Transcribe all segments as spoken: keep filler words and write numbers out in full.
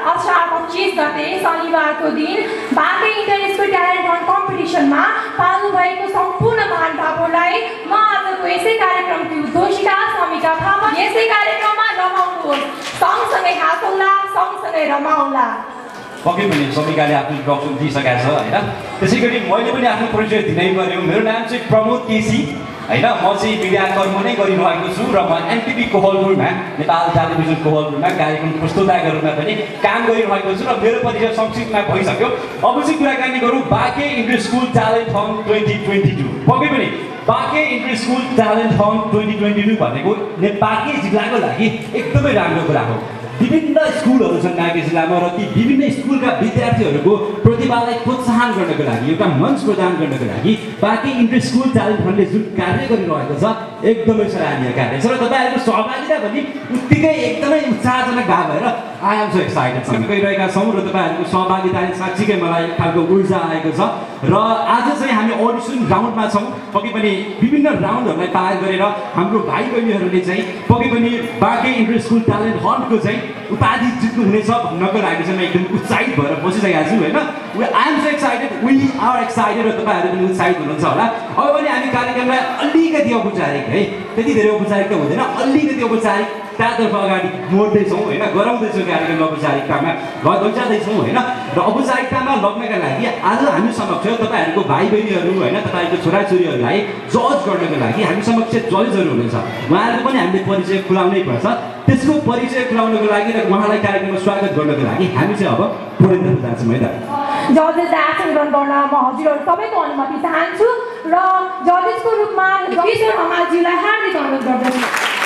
असार पच्चीस गते शनिबारको दिन Banke inter school talent hunt कम्पिटिसनमा पाल्नुभएको सम्पूर्ण महानुभावहरूलाई म आजको यसै कार्यक्रमकी उद्घोषिका समिका थापा यसै कार्यक्रममा रमाउनुहोस्, सँगसँगै हाँसौँला, सँगसँगै रमाउला। पक्कै पनि समिकाले आफ्नो इन्ट्रोडक्सन दिइसकेको छ होइन। त्यसै गरी मैले पनि आफ्नो परिचय दिनै पर्यो। मेरो नाम चाहिँ प्रमोद केसी होइन। म चाहिँ मिडिया कर्म नै गरिरहेको छु र म एनटिभी कोहलपुरमा नेपाल टेलिभिजन कोहलपुरमा कार्यक्रम प्रस्तुताको रूपमा पनि काम गरिरहेको छु र मेरो परिचय संक्षिप्तमा भइसक्यो। अब चाहिँ कुराकानी गरौँ Banke inter school talent hunt twenty twenty two. पक्कै पनि Banke inter school talent hunt twenty twenty two भनेको बाँके जिल्लाको लागि एकदमै राम्रो कुरा हो। विभिन्न स्कुलहरू छन् बाँके जिल्लामा र ती विभिन्न स्कुलका विद्यार्थीहरूको प्रतिभालाई प्रोत्साहन गर्नको लागि एउटा मञ्च प्रदान गर्नको लागि बाँके इन्टर स्कुल ट्यालेन्ट हन्टले जुन कार्य गरिरहेको छ एकदमै सराहनीय कार्य छ र तपाईँहरूको सहभागिता पनि उत्तिकै एकदमै उत्साहजनक भए भएर आई एम सो एक्साइटेड सँग गइरहेका छौँ र तपाईँहरूको सहभागिताले साँच्चीकै मलाई एक खालको ऊर्जा आएको छ। र आज चाहिँ हामी अडिसन राउन्डमा छौँ। पक्कै पनि विभिन्न राउन्डहरूलाई पार गरेर हाम्रो भाइ बहिनीहरूले चाहिँ पक्कै पनि बाँके इन्टर स्कुल ट्यालेन्ट हन्टको चाहिँ उपाधि जित्नु हुनेछ भन्नको लागि चाहिँ म एकदम उत्साहित भएर बसिसकेको छु होइन। I am so excited, we are excited र तपाईँहरू पनि उत्साहित हुनुहुन्छ होला। अब पनि हामी कार्यक्रमलाई अलिकति औपचारिक है, त्यति धेरै औपचारिक त हुँदैन, अलिकति औपचारिक त्यहाँतर्फ अगाडि मोड्दैछौँ होइन, गराउँदैछौँ कार्यक्रम औपचारिकतामा लैजाँदैछौँ होइन। र औपचारिकतामा लग्नका लागि आज हामी समक्ष तपाईँहरूको भाइ बहिनीहरू होइन, तपाईँहरूको छोराछोरीहरूलाई जज गर्नको लागि हामी समक्ष जजहरू हुनुहुन्छ। उहाँहरूको पनि हामीले परिचय खुलाउनै पर्छ। त्यसको परिचय खुलाउनको लागि र उहाँलाई कार्यक्रममा स्वागत गर्नको लागि हामी चाहिँ अब पुरैतिर जान्छौँ है त। जजेसलाई आसन ग्रहण गर्न म हजुरहरू सबैको अनुमति चाहन्छु र जजेसको रूपमा किशोर हमालज्यूलाई हार्दिक अनुरोध गर्दछु।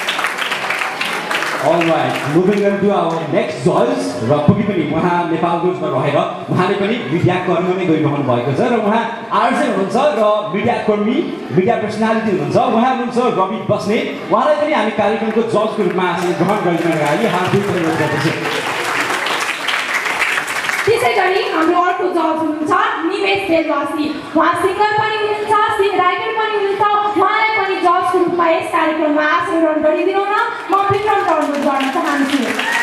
Alright, moving on to our next judge र पक्कै पनि उहाँ नेपालगञ्जमा रहेर उहाँले पनि मिडिया कर्म नै गरिरहनु भएको छ र उहाँ आरजे हुनुहुन्छ र मिडिया कर्मी मिडिया पर्सनालिटी हुनुहुन्छ। उहाँ हुनुहुन्छ रवि बस्नेत। उहाँलाई पनि हामी कार्यक्रमको जजको रूपमा आसन ग्रहण गरिदिनको लागि हार्दिक अनुरोध गर्दछु। त्यसै गरी हाम्रो अर्को जज हुनुहुन्छ निमेश बेलवासी। उहाँ सिङ्गर पनि हुनुहुन्छ, सिङ राइटर पनि हुनुहुन्छ। उहाँलाई पनि जजको रूपमा यस कार्यक्रममा आसन ग्रहण गरिदिनु न म विक्रम अनुरोध गर्न चाहन्छु।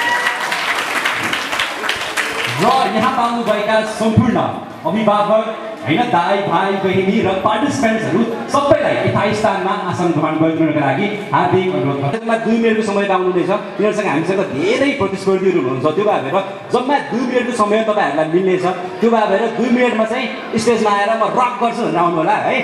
र यहाँ पाउनुभएका सम्पूर्ण अभिभावक होइन, दाइ भाइ बहिनी र पार्टिसिपेन्ट्सहरू सबैलाई यथास्थानमा आसन ग्रहण गरिदिनुको लागि हार्दिक अनुरोध गर्छु। जम्मा दुई मिनटको समय पाउनुहुनेछ। तिनीहरूसँग हामीसँग धेरै प्रतिस्पर्धीहरू हुनुहुन्छ। त्यो भएर जम्मा दुई मिनटको समय तपाईँहरूलाई मिल्नेछ। त्यो भएर दुई मिनटमा चाहिँ स्टेजमा आएर म रक गर्छु भनेर आउनु होला है।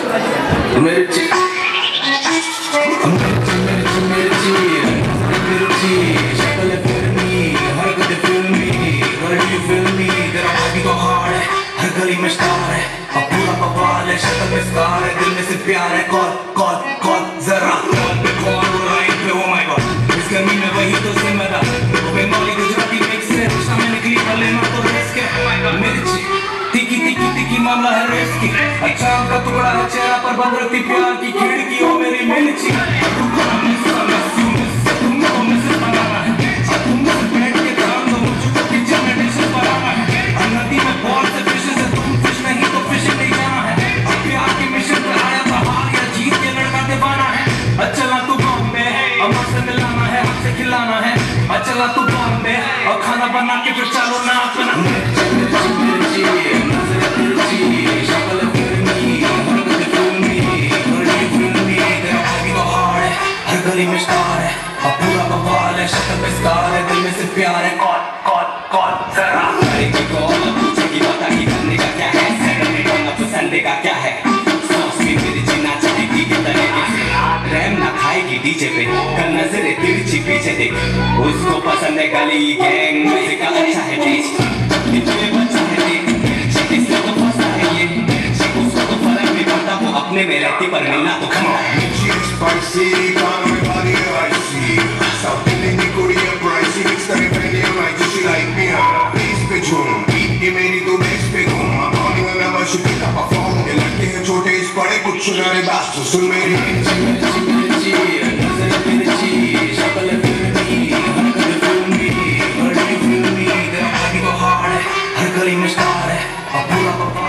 हर गली में स्टार है, अब पूरा बवाल है, शक्ल में स्कार है, दिल में से प्यार है। कॉल कॉल कॉल जरा कॉल पे कॉल और लाइन पे ओ माय गॉड, इस गर्मी में वही तो जिम्मेदार। वो बेमौली गुजराती मिक्स है, शाम में निकली पले मार तो रिस्क है। मिर्ची तिकी तिकी तिकी मामला है रिस्की। अच्छा का टुकड़ा है चेहरा पर बंद रखती प्यार की खिड़की ओ मेरी मिर्ची। तुमको मिस मिस तुमको मिस बनाना है, तुमको बैठ के काम दो मुझको किचन में डिशेस बनाना है। नदी में बॉल से फिशेस है, तुम फिश नहीं तो फिशिंग नहीं जाना है। अब प्यार के मिशन पे आया था, हार या जीत के लड़का दीवाना है। अचला तू बॉम्बे अमर से मिलाना है, हमसे खिलाना है। अचला तू बॉम्बे और खाना बना के फिर चलो ना अपना। हर गली में स्टार है, अब पूरा बवाल है, शक्ल में स्कार है, दिल में से प्यार है। कॉल कॉल कॉल जरा करेगी कॉल, पूछेगी बता कि करने का क्या है, सैटरडे को ना पसंद का क्या है। सॉस में मिर्ची नाचेगी के तरीके से, रैम ना खाएगी डीजे पे, कल नजरे तिरछी पीछे देख। उसको पसंद है गली गैंग, म्यूजिक का अच्छा है टेस्ट, इतने बच्चा है देख। किसको तो फंसा है ये, उसको तो फर्क नहीं पड़ता, वो अपने में रहती पर मिलना तो खमा। Spicy, calling my body icy. South Indian Korean pricey, mix the rebellion like she like me. Please be tuned, beat के मेरी तो next पे घूम। I'm calling her number, she pick up a phone. ये लगते हैं छोटे इस बड़े कुछ सुनाने बात तो सुन मेरी। मिर्ची मिर्ची मिर्ची, नजर मिर्ची, शक्ल फिल्मी, हरकत फिल्मी, बड़ी फिल्मी। तेरा भागी तो हार्ड है, हर गली में स्टार है, अब पूरा बवाल।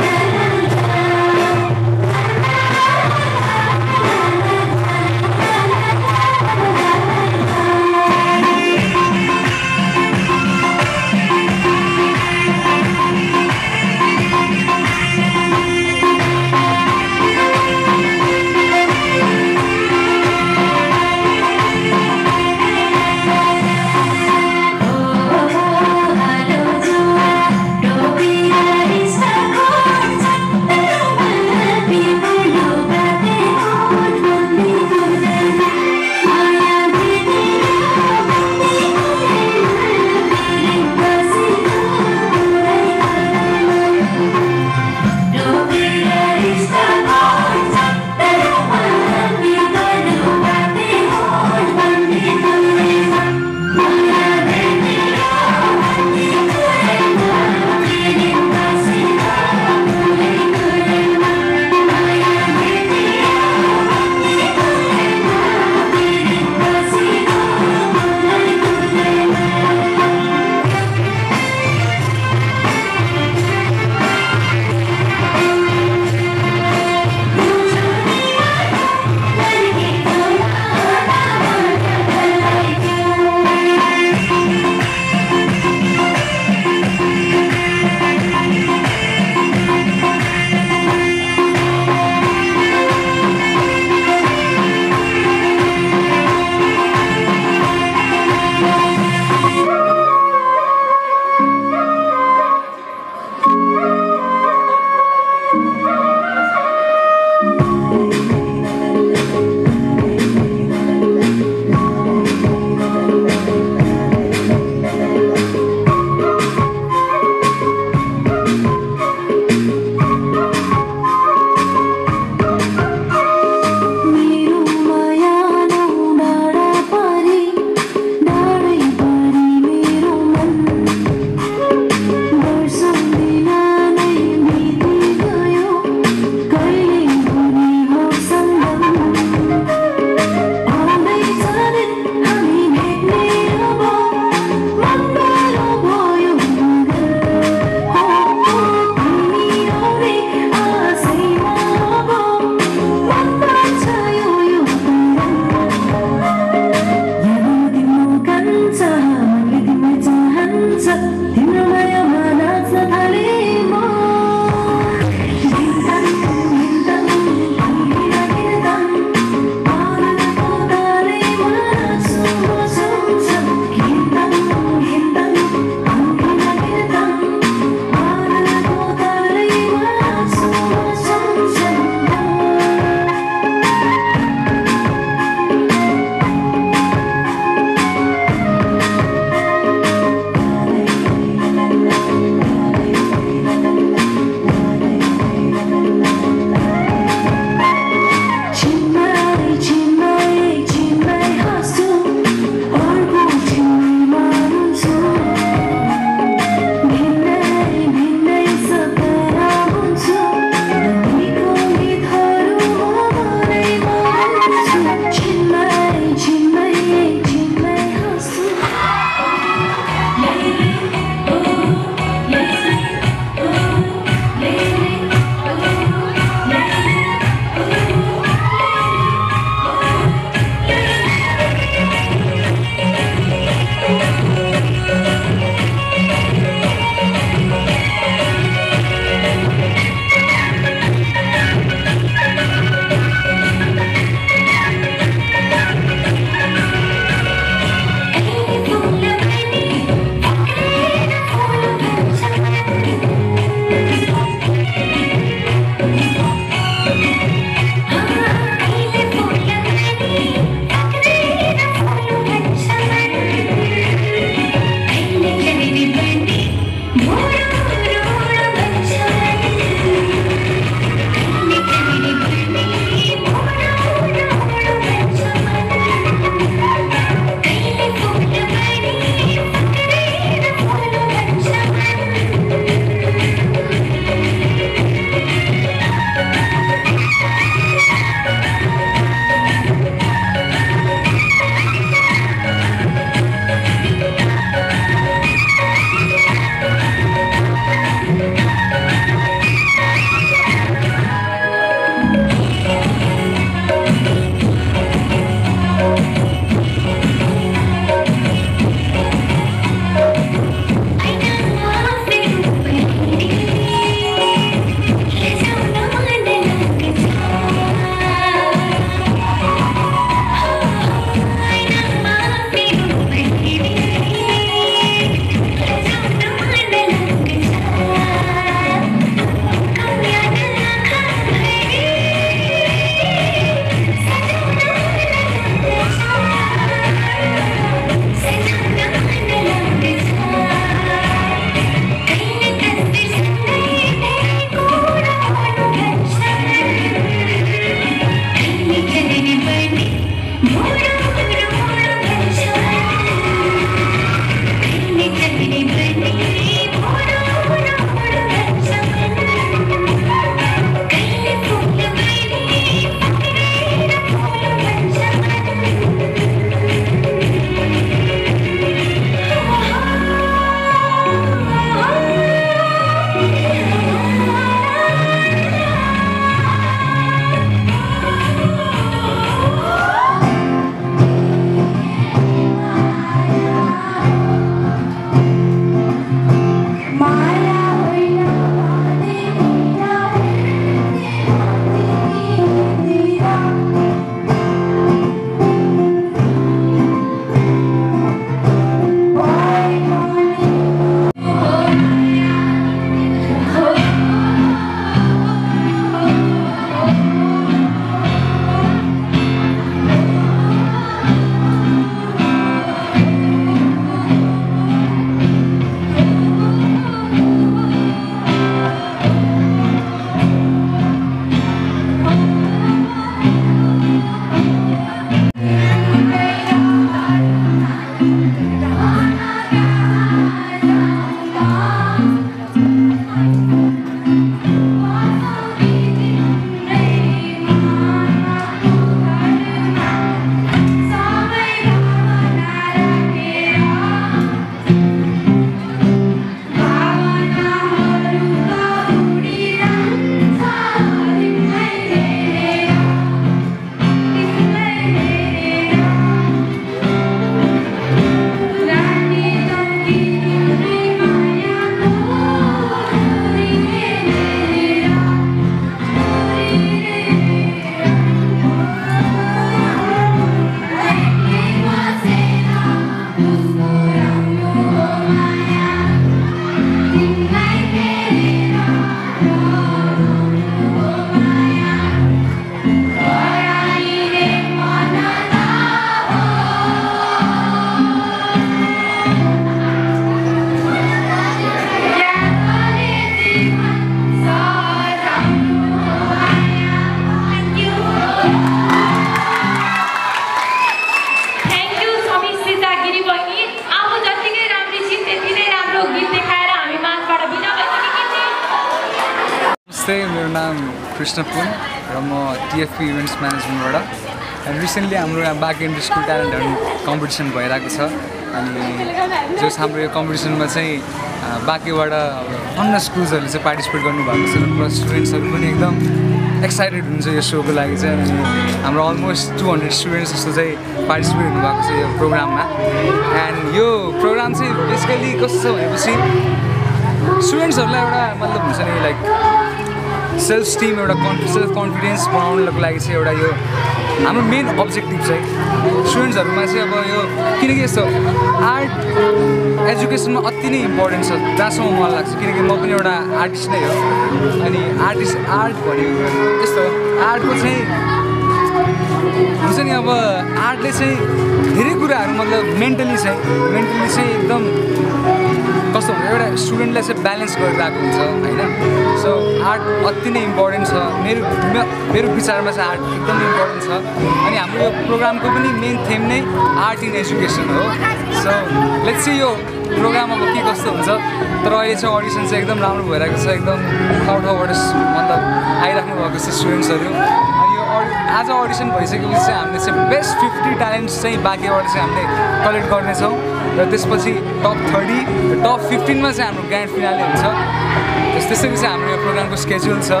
नमस्ते मेरो नाम कृष्ण पुन र म टिएफपी इभेन्ट्स म्यानेजमेन्टबाट एन्ड रिसेन्टली हाम्रो यहाँ बाग इन्टर स्कुल ट्यालेन्टहरू कम्पिटिसन भइरहेको छ अनि जस हाम्रो यो कम्पिटिसनमा चाहिँ बाँकीबाट अन्य स्कुल्सहरूले चाहिँ पार्टिसिपेट गर्नुभएको छ र प्लस स्टुडेन्ट्सहरू पनि एकदम एक्साइटेड हुन्छ यो सोको लागि चाहिँ अनि हाम्रो अलमोस्ट टु हन्ड्रेड स्टुडेन्ट्स जस्तो चाहिँ पार्टिसिपेट हुनुभएको छ यो प्रोग्राममा एन्ड यो प्रोग्राम चाहिँ बेसिकली कस्तो छ भनेपछि स्टुडेन्ट्सहरूलाई एउटा मतलब हुन्छ नि लाइक सेल्फ स्टिम एउटा कन्फि सेल्फ कन्फिडेन्स बनाउनको लागि चाहिँ एउटा यो हाम्रो मेन अब्जेक्टिभ चाहिँ स्टुडेन्ट्सहरूमा चाहिँ अब यो किनकि यस्तो आर्ट एजुकेसनमा अति नै इम्पोर्टेन्ट छ जहाँसम्म मलाई लाग्छ किनकि म पनि एउटा आर्टिस्ट नै हो अनि आर्टिस्ट आर्ट भनेको यस्तो आर्टको चाहिँ हुन्छ नि अब आर्टले चाहिँ धेरै कुराहरू मतलब मेन्टली चाहिँ मेन्टली चाहिँ एकदम कस्तो हुन्छ एउटा स्टुडेन्टलाई चाहिँ ब्यालेन्स गरिरहेको हुन्छ होइन सो आर्ट अति नै इम्पोर्टेन्ट छ मेरो मेरो विचारमा चाहिँ आर्ट एकदमै इम्पोर्टेन्ट छ अनि हाम्रो यो प्रोग्रामको पनि मेन थेम नै आर्ट इन एजुकेसन हो सो लेट्स सी यो प्रोग्राम अब के कस्तो हुन्छ तर अहिले चाहिँ अडिसन चाहिँ एकदम राम्रो भइरहेको छ एकदम ठाउँ ठाउँबाट मतलब आइराख्नु भएको छ स्टुडेन्ट्सहरू अनि यो आज अडिसन भइसकेपछि चाहिँ हामीले चाहिँ बेस्ट फिफ्टी ट्यालेन्ट्स चाहिँ बाँकीबाट चाहिँ हामीले कलेक्ट गर्नेछौँ र त्यसपछि टप थर्टी टप फिफ्टिनमा चाहिँ हाम्रो ग्रान्ड फिनाले हुन्छ त्यसरी चाहिँ हाम्रो यो प्रोग्रामको स्केड्युल छ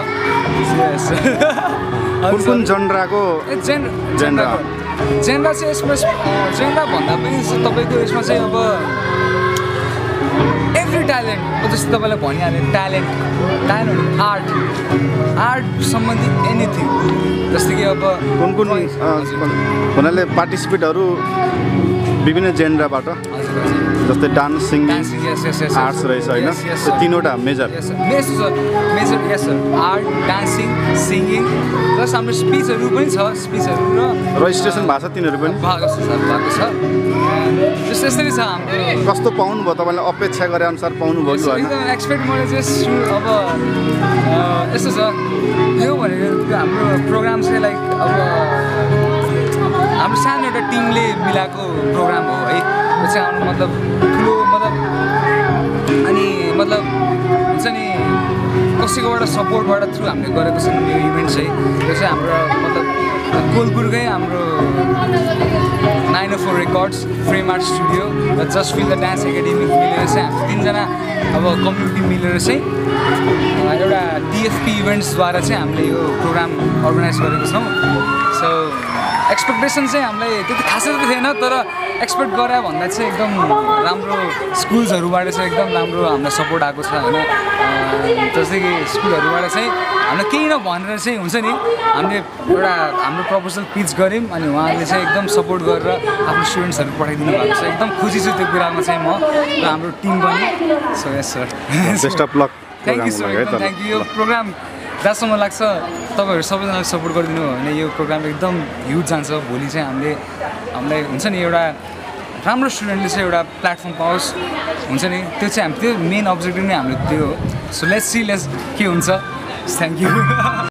कुन कुन जनराको जेन जेनरा जेनरा चाहिँ यसमा जेनरा भन्दा पनि तपाईँको यसमा चाहिँ अब एभ्री ट्यालेन्ट जस्तो तपाईँलाई भनिहालेँ ट्यालेन्ट ट्यालेन्ट आर्ट आर्ट सम्बन्धी एनिथिङ जस्तै कि अब कुन कुन भन्नाले पार्टिसिपेटहरू विभिन्न जेनराबाट जस्तै डान्स सिङ्गिङ आर्ट्स रहेछ होइन तिनवटा major major major yes sir art dancing singing plus हाम्रो स्पिचहरू पनि छ स्पिचहरू र रजिस्ट्रेसन भएको छ तिनीहरू पनि भएको छ सर भएको छ जस्तो यसरी छ हाम्रो कस्तो पाउनुभयो तपाईँलाई अपेक्षा गरे अनुसार पाउनुभयो कि होइन एकदम एक्सपेक्ट मैले चाहिँ अब यस्तो छ यो भनेको हाम्रो प्रोग्राम चाहिँ लाइक अब हाम्रो सानो एउटा टिमले मिलाएको प्रोग्राम हो है यो चाहिँ हाम्रो मतलब ठुलो मतलब अनि मतलब हुन्छ नि कसैकोबाट सपोर्टबाट थ्रु हामीले गरेको छ यो इभेन्ट चाहिँ यो चाहिँ हाम्रो मतलब कोलपुरकै हाम्रो nine O four records frame art studio र just feel the dance academy मिलेर चाहिँ हाम्रो तिनजना अब कम्युनिटी मिलेर चाहिँ एउटा टिएफपी इभेन्ट्सद्वारा चाहिँ हामीले यो प्रोग्राम अर्गनाइज गरेको छौँ सो एक्सपेक्टेसन चाहिँ हामीलाई त्यति खासै त थिएन तर एक्सपेक्ट गरे भन्दा चाहिँ एकदम राम्रो स्कुल्सहरूबाट चाहिँ एकदम राम्रो हामीलाई सपोर्ट आएको छ होइन जस्तै कि स्कुलहरूबाट चाहिँ हामीलाई केही नभनेर चाहिँ हुन्छ नि हामीले एउटा हाम्रो प्रपोजल पिच गऱ्यौँ अनि उहाँहरूले चाहिँ एकदम सपोर्ट गरेर आफ्नो स्टुडेन्ट्सहरू पठाइदिनु भएको छ एकदम खुसी छु त्यो कुरामा चाहिँ म र हाम्रो टिम पनि so yes sir best of luck thank you sir एकदम थ्याङ्क यू यो प्रोग्राम जहाँसम्म लाग्छ तपाईँहरू सबैजनाले सपोर्ट गरिदिनु हो भने यो प्रोग्राम एकदम ह्युज जान्छ भोलि चाहिँ हामीले हामीलाई हुन्छ नि एउटा राम्रो स्टुडेन्टले चाहिँ एउटा प्लेटफर्म पाओस् हुन्छ नि त्यो चाहिँ हामी त्यो मेन अब्जेक्टिभ नै हाम्रो त्यो हो सो लेट्स सी लेट्स के हुन्छ थ्याङ्क यू